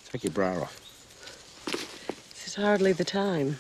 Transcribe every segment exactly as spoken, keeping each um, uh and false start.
Take your bra off. This is hardly the time.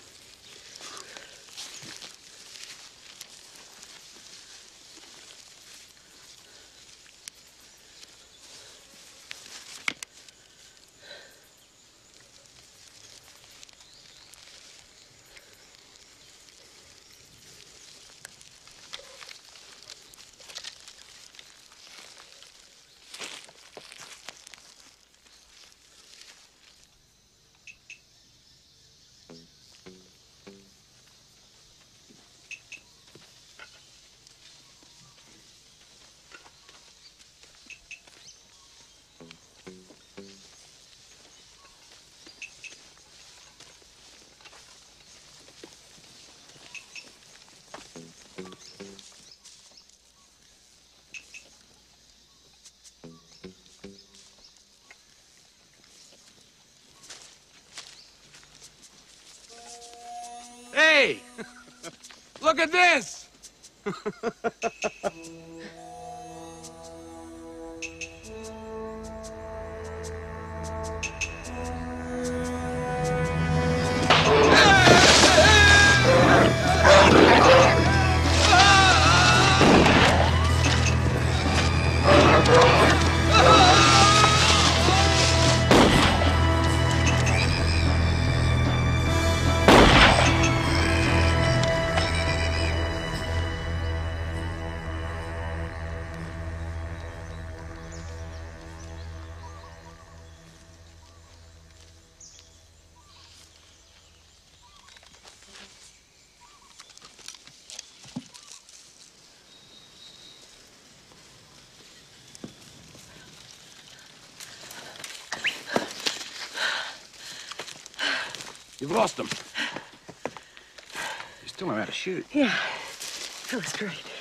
Hey! Look at this! You've lost them. You still know how to shoot. Yeah, that was great.